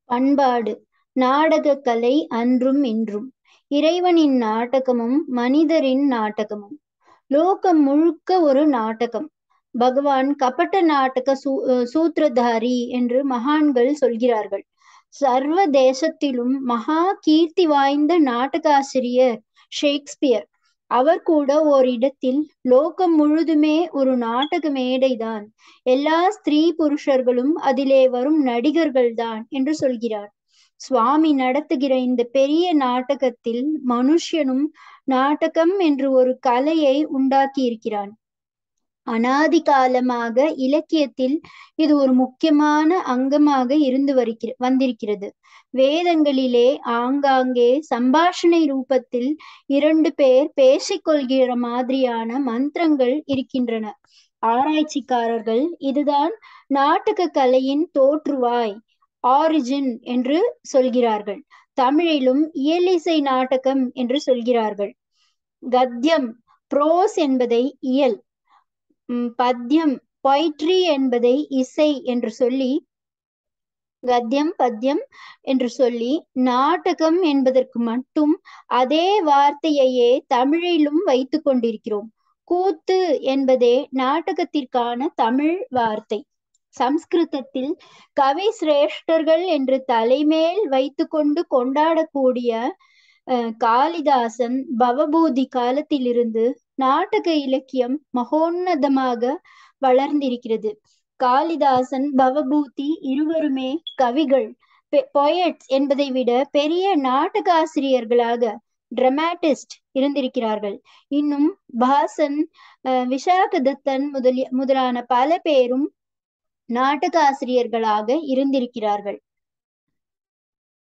பண்பாடு. நாடகக் கலை அன்றும் இன்றும். இறைவனின் நாடகமும் மனிதரின் நாடகமும். லோகம் முழுக்க ஒரு நாடகம். பகவான் கபட நாடக சூத்திரதாரி என்று மகான்கள் சொல்கிறார்கள். சர்வ தேசத்திலும் மகா கீர்த்தி வாய்ந்த நாடகாசிரியர் ஷேக்ஸ்பியர். அவர் கூட ஓரிடத்தில் லோகம் முழுதுமே ஒரு நாடக மேடைதான், எல்லா ஸ்திரீ புருஷர்களும் அதிலே வரும் நடிகர்கள்தான் என்று சொல்கிறார். சுவாமி நடத்துகிற இந்த பெரிய நாடகத்தில் மனுஷனும் நாடகம் என்று ஒரு கலையை உண்டாக்கி இருக்கிறான். அனாதி காலமாக இலக்கியத்தில் இது ஒரு முக்கியமான அங்கமாக இருந்து வந்திருக்கிறது. வேதங்களிலே ஆங்காங்கே சம்பாஷணை ரூபத்தில் இரண்டு பேர் பேசிக்கொள்கிற மாதிரியான மந்திரங்கள் இருக்கின்றன. ஆராய்ச்சிக்காரர்கள் இதுதான் நாடக கலையின் தோற்றுவாய், ஆரிஜின் என்று சொல்கிறார்கள். தமிழிலும் இயலிசை நாடகம் என்று சொல்கிறார்கள். கத்தியம் புரோஸ் என்பதை இயல், பத்யம் பொய்ட்ரி என்பதை இசை என்று சொல்லி, கத்தியம் பத்யம் என்று சொல்லி, நாடகம் என்பதற்கு மட்டும் அதே வார்த்தையையே தமிழிலும் வைத்து கொண்டிருக்கிறோம். கூத்து என்பதே நாடகத்திற்கான தமிழ் வார்த்தை. சம்ஸ்கிருதத்தில் கவி சிரேஷ்டர்கள் என்று தலைமேல் வைத்து கொண்டு கொண்டாடக்கூடிய காளிதாசன் பவபூதி காலத்திலிருந்து நாடக இலக்கியம் மகோன்னதமாக வளர்ந்திருக்கிறது. காளிதாசன் பவபூதி இருவருமே கவிகள், பொயட்ஸ் என்பதை விட பெரிய நாடகாசிரியர்களாக, டிராமாட்டிஸ்ட் இருந்திருக்கிறார்கள். இன்னும் பாசன், விசாகதத்தன் முதலான பல பேரும் நாடகாசிரியர்களாக இருந்திருக்கிறார்கள்.